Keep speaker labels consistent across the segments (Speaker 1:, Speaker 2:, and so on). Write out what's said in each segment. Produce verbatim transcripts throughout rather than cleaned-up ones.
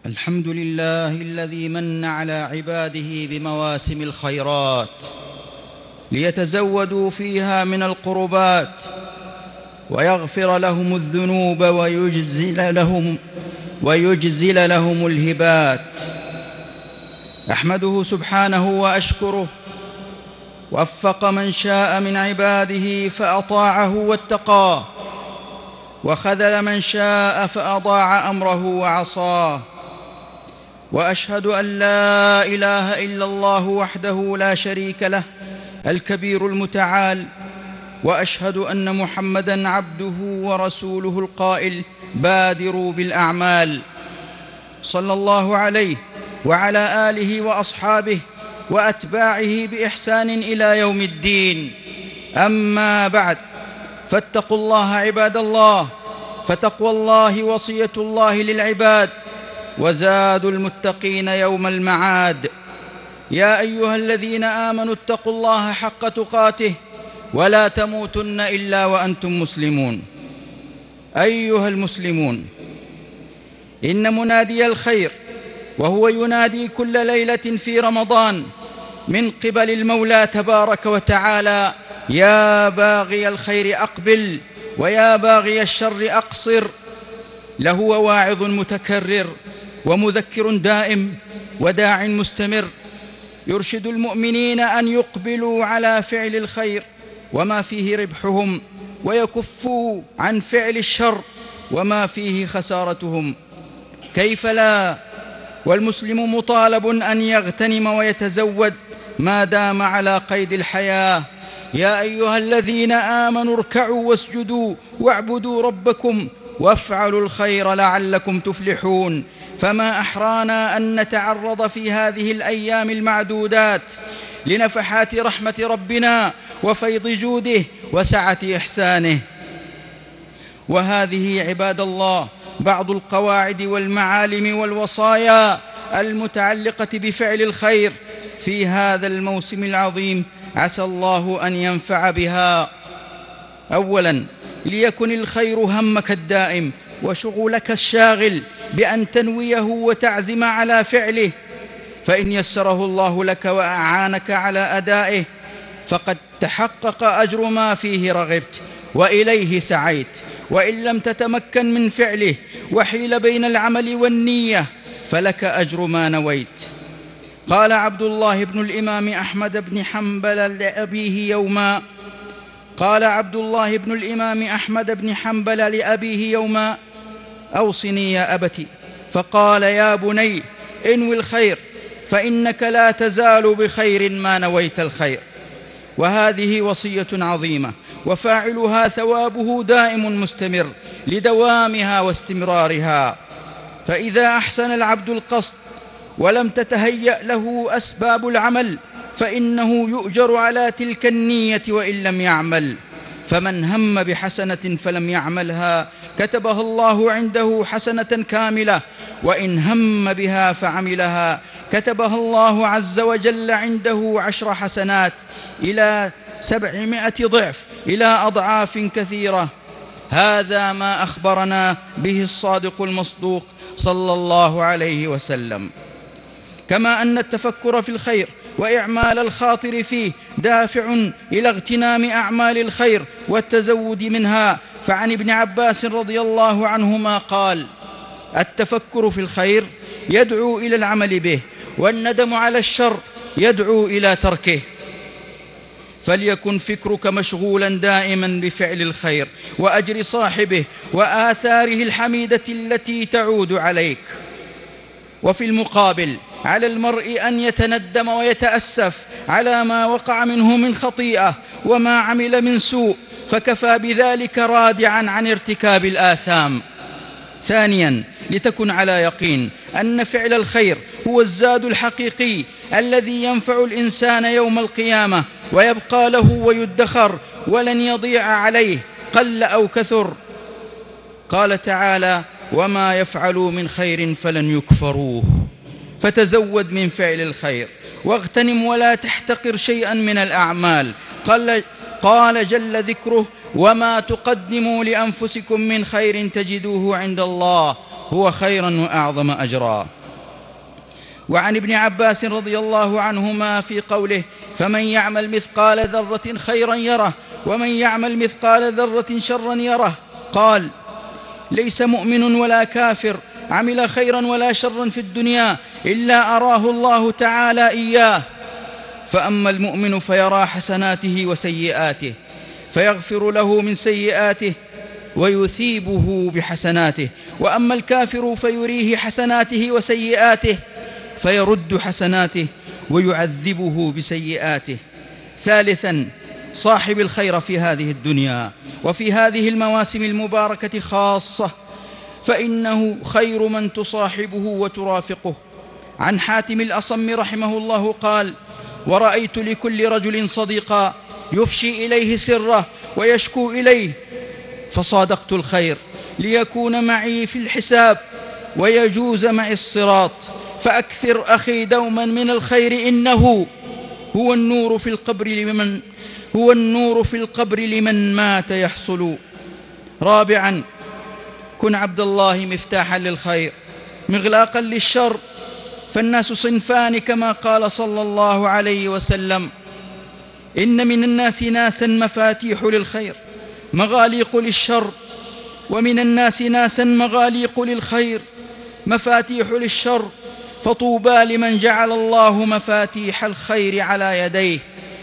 Speaker 1: الحمد لله الذي من على عباده بمواسم الخيرات ليتزودوا فيها من القربات ويغفر لهم الذنوب ويجزل لهم, ويجزل لهم الهبات. أحمده سبحانه وأشكره، وفق من شاء من عباده فأطاعه واتقاه، وخذل من شاء فأضاع أمره وعصاه. وأشهد أن لا إله إلا الله وحده لا شريك له الكبير المتعال، وأشهد أن محمدًا عبده ورسوله القائل: بادروا بالأعمال. صلى الله عليه وعلى آله وأصحابه وأتباعه بإحسان إلى يوم الدين. أما بعد، فاتقوا الله عباد الله، فتقوى الله وصية الله للعباد، وزاد المتقين يوم المعاد. يا أيها الذين آمنوا اتقوا الله حق تقاته ولا تموتن إلا وأنتم مسلمون. أيها المسلمون، إن منادي الخير وهو ينادي كل ليلة في رمضان من قبل المولى تبارك وتعالى: يا باغي الخير أقبل ويا باغي الشر أقصر. لهو واعظ متكرر ومذكر دائم وداع مستمر، يرشد المؤمنين أن يقبلوا على فعل الخير وما فيه ربحهم، ويكفوا عن فعل الشر وما فيه خسارتهم. كيف لا والمسلم مطالب أن يغتنم ويتزود ما دام على قيد الحياة. يا أيها الذين آمنوا اركعوا واسجدوا واعبدوا ربكم وافعلوا الخير لعلكم تفلحون. فما أحرانا أن نتعرض في هذه الأيام المعدودات لنفحات رحمة ربنا وفيض جوده وسعة إحسانه. وهذه عباد الله بعض القواعد والمعالم والوصايا المتعلقة بفعل الخير في هذا الموسم العظيم، عسى الله أن ينفع بها. أولاً، ليكن الخير همك الدائم وشغلك الشاغل بأن تنويه وتعزم على فعله، فإن يسره الله لك وأعانك على أدائه فقد تحقق أجر ما فيه رغبت وإليه سعيت. وإن لم تتمكن من فعله وحيل بين العمل والنية فلك أجر ما نويت. قال عبد الله بن الإمام أحمد بن حنبل لأبيه يوما قال عبد الله بن الإمام أحمد بن حنبل لأبيه يوما: أوصني يا أبت. فقال: يا بني، انوي الخير فإنك لا تزال بخير ما نويت الخير. وهذه وصية عظيمة، وفاعلها ثوابه دائم مستمر لدوامها واستمرارها. فإذا أحسن العبد القصد ولم تتهيأ له أسباب العمل فإنه يؤجر على تلك النية وإن لم يعمل. فمن هم بحسنة فلم يعملها كتبها الله عنده حسنة كاملة، وإن هم بها فعملها كتبها الله عز وجل عنده عشر حسنات إلى سبعمائة ضعف، إلى أضعاف كثيرة. هذا ما أخبرنا به الصادق المصدوق صلى الله عليه وسلم. كما أن التفكر في الخير وإعمال الخاطر فيه دافع إلى اغتنام أعمال الخير والتزود منها. فعن ابن عباس رضي الله عنهما قال: التفكر في الخير يدعو إلى العمل به، والندم على الشر يدعو إلى تركه. فليكن فكرك مشغولا دائما بفعل الخير وأجر صاحبه وآثاره الحميدة التي تعود عليك. وفي المقابل على المرء أن يتندم ويتأسف على ما وقع منه من خطيئة وما عمل من سوء، فكفى بذلك رادعا عن ارتكاب الآثام. ثانياً، لتكن على يقين أن فعل الخير هو الزاد الحقيقي الذي ينفع الإنسان يوم القيامة ويبقى له ويدخر ولن يضيع عليه قل أو كثر. قال تعالى: وما يفعلوا من خير فلن يكفروه. فتزود من فعل الخير واغتنم ولا تحتقر شيئا من الأعمال. قال, قال جل ذكره: وما تقدموا لأنفسكم من خير تجدوه عند الله هو خيرا وأعظم أجرا. وعن ابن عباس رضي الله عنهما في قوله: فمن يعمل مثقال ذرة خيرا يره ومن يعمل مثقال ذرة شرا يره، قال: ليس مؤمن ولا كافر عمل خيرا ولا شرا في الدنيا إلا أراه الله تعالى إياه، فأما المؤمن فيرى حسناته وسيئاته فيغفر له من سيئاته ويثيبه بحسناته، وأما الكافر فيريه حسناته وسيئاته فيرد حسناته ويعذبه بسيئاته. ثالثا، صاحب الخير في هذه الدنيا وفي هذه المواسم المباركة خاصة، فإنه خير من تصاحبه وترافقه. عن حاتم الأصم رحمه الله قال: ورأيت لكل رجل صديقا يفشي إليه سره ويشكو إليه، فصادقت الخير ليكون معي في الحساب ويجوز معي الصراط، فأكثر أخي دوما من الخير، إنه هو النور في القبر لمن هو النور في القبر لمن مات يحصل. رابعا، كن عبد الله مفتاحا للخير مغلاقا للشر، فالناس صنفان كما قال صلى الله عليه وسلم: إن من الناس ناسا مفاتيح للخير مغاليق للشر، ومن الناس ناسا مغاليق للخير مفاتيح للشر، فطوبى لمن جعل الله مفاتيح الخير على يديه،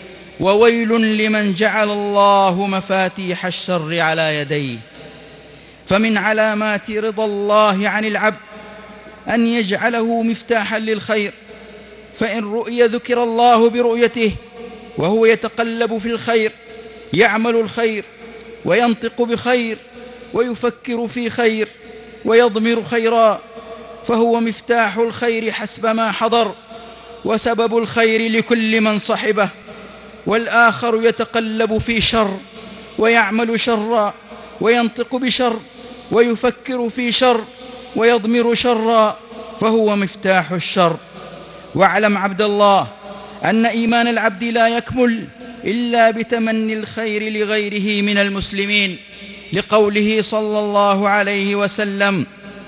Speaker 1: وويل لمن جعل الله مفاتيح الشر على يديه. فمن علامات رضا الله عن العبد أن يجعله مفتاحا للخير، فإن رؤي ذكر الله برؤيته وهو يتقلب في الخير، يعمل الخير وينطق بخير ويفكر في خير ويضمر خيرا، فهو مفتاح الخير حسب ما حضر وسبب الخير لكل من صحبه. والآخر يتقلب في شر ويعمل شرا وينطق بشر ويفكر في شر ويضمر شرا، فهو مفتاح الشر. واعلم عبد الله أن إيمان العبد لا يكمل إلا بتمني الخير لغيره من المسلمين، لقوله صلى الله عليه وسلم: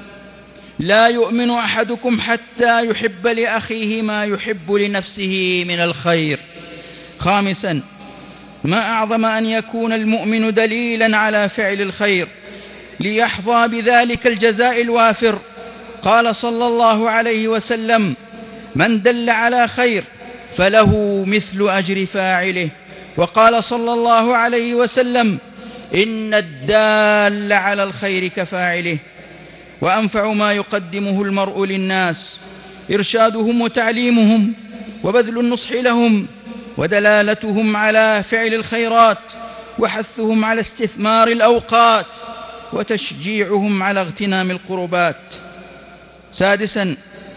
Speaker 1: لا يؤمن أحدكم حتى يحب لأخيه ما يحب لنفسه من الخير. خامسا، ما أعظم أن يكون المؤمن دليلا على فعل الخير ليحظى بذلك الجزاء الوافر. قال صلى الله عليه وسلم: من دل على خير فله مثل أجر فاعله. وقال صلى الله عليه وسلم: إن الدال على الخير كفاعله. وأنفع ما يقدمه المرء للناس إرشادهم وتعليمهم وبذل النصح لهم ودلالتهم على فعل الخيرات وحثهم على استثمار الأوقات وتشجيعهم على اغتنام القربات. سادسا،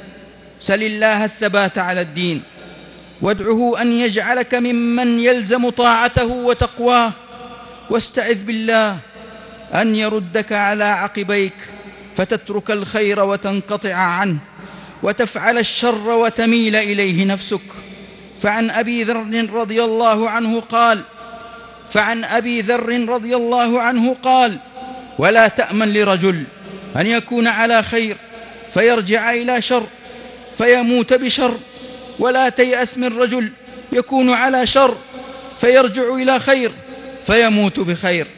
Speaker 1: سل الله الثبات على الدين وادعه أن يجعلك ممن يلزم طاعته وتقواه، واستعذ بالله أن يردك على عقبيك فتترك الخير وتنقطع عنه وتفعل الشر وتميل إليه نفسك. فعن أبي ذر رضي الله عنه قال فعن أبي ذر رضي الله عنه قال: ولا تأمن لرجل أن يكون على خير فيرجع إلى شر فيموت بشر، ولا تيأس من رجل يكون على شر فيرجع إلى خير فيموت بخير.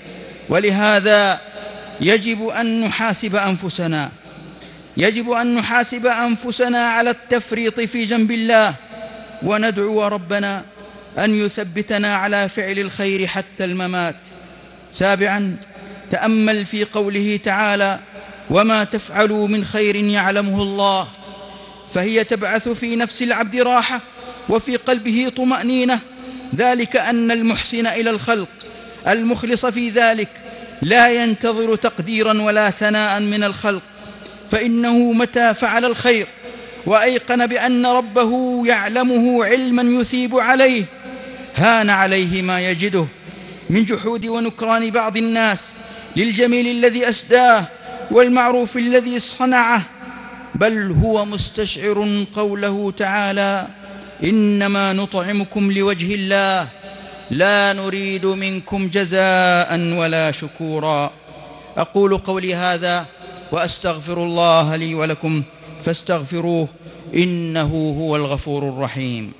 Speaker 1: ولهذا يجب أن نحاسب أنفسنا يجب أن نحاسب أنفسنا على التفريط في جنب الله، وندعو ربنا أن يثبتنا على فعل الخير حتى الممات. سابعا، تأمل في قوله تعالى: وما تفعلوا من خير يعلمه الله، فهي تبعث في نفس العبد راحة وفي قلبه طمأنينة، ذلك أن المحسن إلى الخلق المخلص في ذلك لا ينتظر تقديرا ولا ثناء من الخلق، فإنه متى فعل الخير وأيقن بأن ربه يعلمه علما يثيب عليه هان عليه ما يجده من جحود ونكران بعض الناس للجميل الذي أسداه والمعروف الذي صنعه، بل هو مستشعر قوله تعالى: إنما نطعمكم لوجه الله لا نريد منكم جزاء ولا شكورا. أقول قولي هذا وأستغفر الله لي ولكم فاستغفروه إنه هو الغفور الرحيم.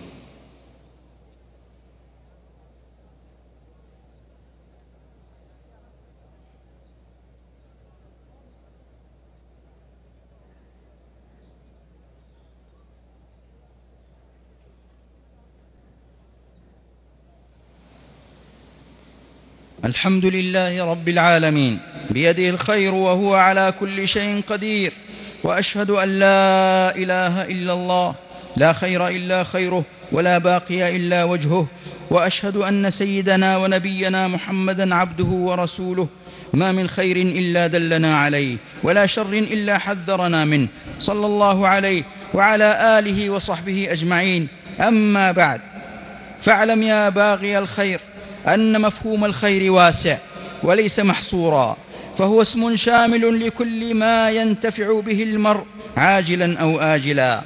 Speaker 1: الحمد لله رب العالمين، بيده الخير وهو على كل شيء قدير، وأشهد أن لا إله إلا الله، لا خير إلا خيره، ولا باقي إلا وجهه، وأشهد أن سيدنا ونبينا محمدًا عبده ورسوله، ما من خير إلا دلنا عليه، ولا شر إلا حذرنا منه، صلى الله عليه وعلى آله وصحبه أجمعين. أما بعد، فاعلم يا باغي الخير أن مفهوم الخير واسع وليس محصورا، فهو اسم شامل لكل ما ينتفع به المرء عاجلا أو آجلا.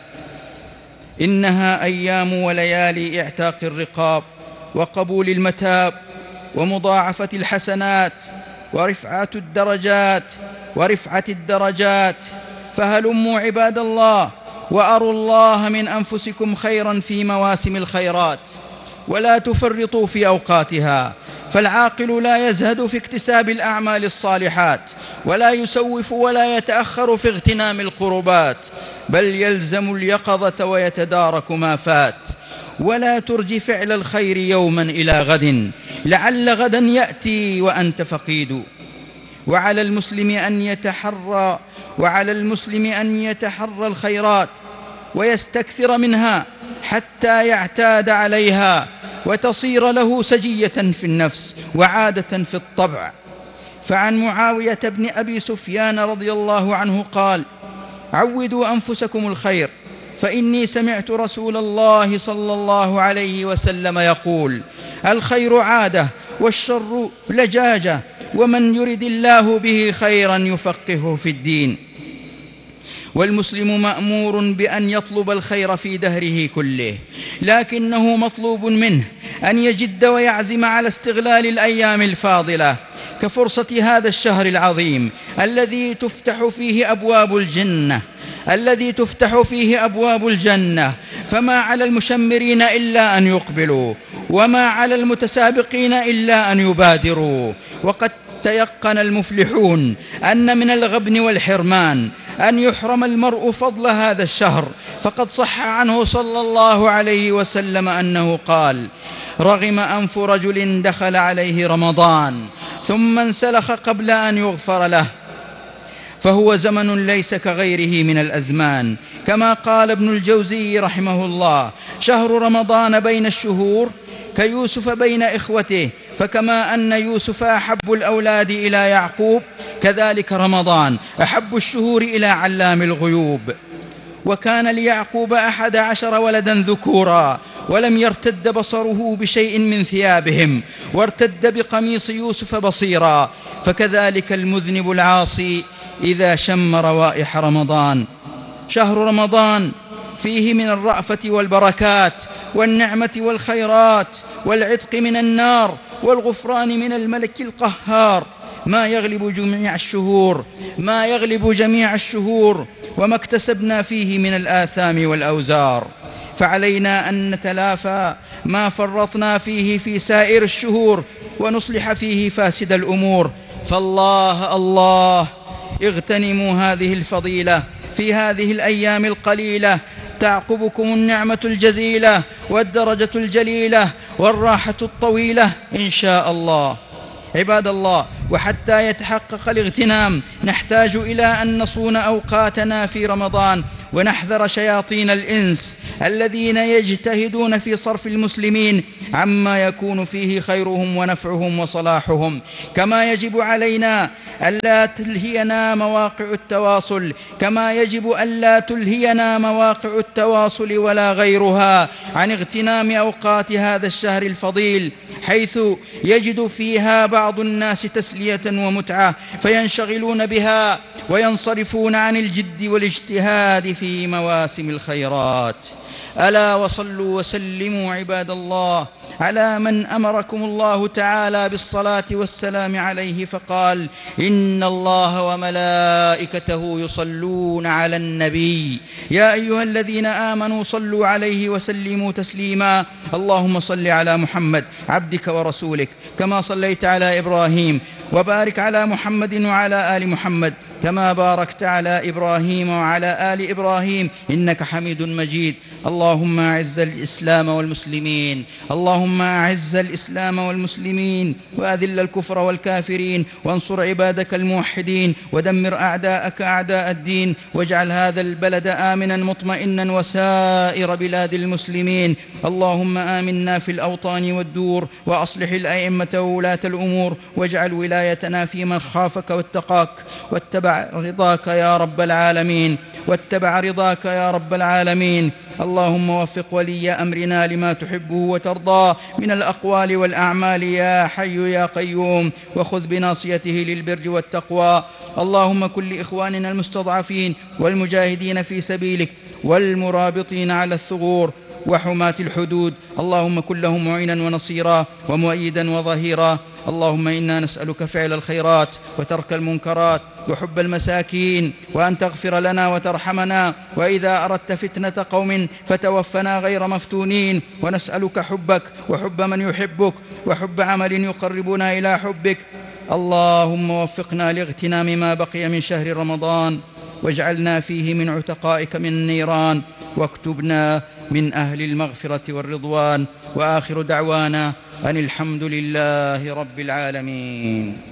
Speaker 1: إنها أيام وليالي اعتاق الرقاب، وقبول المتاب، ومضاعفة الحسنات، ورفعة الدرجات ورفعة الدرجات فهلموا عباد الله وأروا الله من أنفسكم خيرا في مواسم الخيرات، ولا تفرطوا في أوقاتها، فالعاقل لا يزهد في اكتساب الأعمال الصالحات، ولا يسوف ولا يتأخر في اغتنام القربات، بل يلزم اليقظة ويتدارك ما فات. ولا ترج فعل الخير يوما إلى غد، لعل غدا يأتي وأنت فقيد. وعلى المسلم أن يتحرى وعلى المسلم أن يتحرى الخيرات ويستكثر منها حتى يعتاد عليها وتصير له سجية في النفس وعادة في الطبع. فعن معاوية بن أبي سفيان رضي الله عنه قال: عودوا أنفسكم الخير، فإني سمعت رسول الله صلى الله عليه وسلم يقول: الخير عادة والشر لجاجة، ومن يرد الله به خيرا يفقهه في الدين. والمسلم مأمور بأن يطلب الخير في دهره كله، لكنه مطلوب منه أن يجد ويعزم على استغلال الأيام الفاضلة كفرصة هذا الشهر العظيم الذي تفتح فيه أبواب الجنة الذي تفتح فيه أبواب الجنة فما على المشمرين إلا أن يقبلوا، وما على المتسابقين إلا أن يبادروا. وقد تيقن المفلحون أن من الغبن والحرمان أن يحرم المرء فضل هذا الشهر، فقد صح عنه صلى الله عليه وسلم أنه قال: رغم أنف رجل دخل عليه رمضان ثم انسلخ قبل أن يغفر له، فهو زمن ليس كغيره من الأزمان. كما قال ابن الجوزي رحمه الله: شهر رمضان بين الشهور كيوسف بين إخوته، فكما أن يوسف أحب الأولاد إلى يعقوب، كذلك رمضان أحب الشهور إلى علام الغيوب. وكان ليعقوب أحد عشر ولدا ذكورا، ولم يرتد بصره بشيء من ثيابهم، وارتد بقميص يوسف بصيرا، فكذلك المذنب العاصي إذا شم روائح رمضان. شهر رمضان فيه من الرأفة والبركات والنعمة والخيرات والعتق من النار والغفران من الملك القهار ما يغلب جميع الشهور ما يغلب جميع الشهور وما اكتسبنا فيه من الآثام والأوزار. فعلينا أن نتلافى ما فرطنا فيه في سائر الشهور، ونصلح فيه فاسد الأمور. فالله الله اغتنموا هذه الفضيلة في هذه الأيام القليلة، تعقبكم النعمة الجزيلة والدرجة الجليلة والراحة الطويلة إن شاء الله. عباد الله، وحتى يتحقق الاغتنام نحتاج إلى أن نصون أوقاتنا في رمضان، ونحذر شياطين الإنس الذين يجتهدون في صرف المسلمين عما يكون فيه خيرهم ونفعهم وصلاحهم. كما يجب علينا ألا تلهينا مواقع التواصل كما يجب ألا تلهينا مواقع التواصل ولا غيرها عن اغتنام أوقات هذا الشهر الفضيل، حيث يجد فيها بعض بعض الناس تسلية ومتعة فينشغلون بها وينصرفون عن الجد والاجتهاد في مواسم الخيرات. ألا وصلوا وسلموا عباد الله على من أمركم الله تعالى بالصلاة والسلام عليه فقال: إن الله وملائكته يصلون على النبي يا أيها الذين آمنوا صلوا عليه وسلموا تسليما. اللهم صل على محمد عبدك ورسولك كما صليت على إبراهيم، وبارك على محمد وعلى آل محمد كما باركت على إبراهيم وعلى آل إبراهيم إنك حميد مجيد. اللهم أعز الإسلام والمسلمين اللهم أعز الإسلام والمسلمين وأذل الكفر والكافرين، وانصر عبادك الموحدين، ودمر أعداءك أعداء الدين، واجعل هذا البلد آمنا مطمئنا وسائر بلاد المسلمين. اللهم آمنا في الأوطان والدور، وأصلح الأئمة وولاة الأمور، واجعل ولايتنا في من خافك واتقاك واتبع رضاك يا رب العالمين واتبع رضاك يا رب العالمين. اللهم وفق ولي أمرنا لما تحبه وترضى من الأقوال والأعمال يا حي يا قيوم، وخذ بناصيته للبر والتقوى. اللهم كن لإخواننا المستضعفين والمجاهدين في سبيلك والمرابطين على الثغور وحماة الحدود، اللهم كن لهم معينا ونصيرا ومؤيدا وظهيرا. اللهم إنا نسألك فعل الخيرات وترك المنكرات وحب المساكين، وأن تغفر لنا وترحمنا، وإذا أردت فتنة قوم فتوفنا غير مفتونين. ونسألك حبك وحب من يحبك وحب عمل يقربنا إلى حبك. اللهم وفقنا لاغتنام ما بقي من شهر رمضان، واجعلنا فيه من عتقائك من النيران، واكتبنا من أهل المغفرة والرضوان. وآخر دعوانا أن الحمد لله رب العالمين.